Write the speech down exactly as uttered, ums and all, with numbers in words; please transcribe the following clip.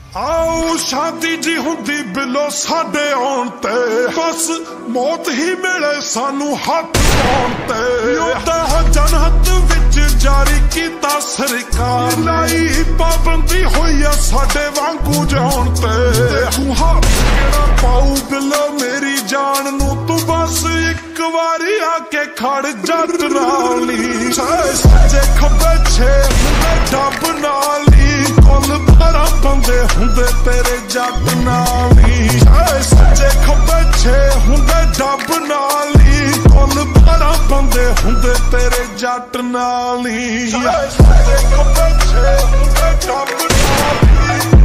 आओ शांति जी हुंदी बिलो साडे आउण ते बस मौत ही मिले सानू हथ पाउण ते योदा जनहत विच जारी कीता सरकार लाई पाबंदी होई आ साडे वांगू जाउण ते तू हाथ केड़ा पाऊ बिलो मेरी जान नू तू बस एक वारी आके खड़ जट नाली सच्चे खब्बे छे हुंदे डब नाली कुल भरा बंदे हुंदे तेरे जट नाली सच्चे खब्बे छे हुंदे डब नाली कुल भरा बंदे हुंदे तेरे जट नाली सच्चे खब्बे छे हुंदे डब नाली।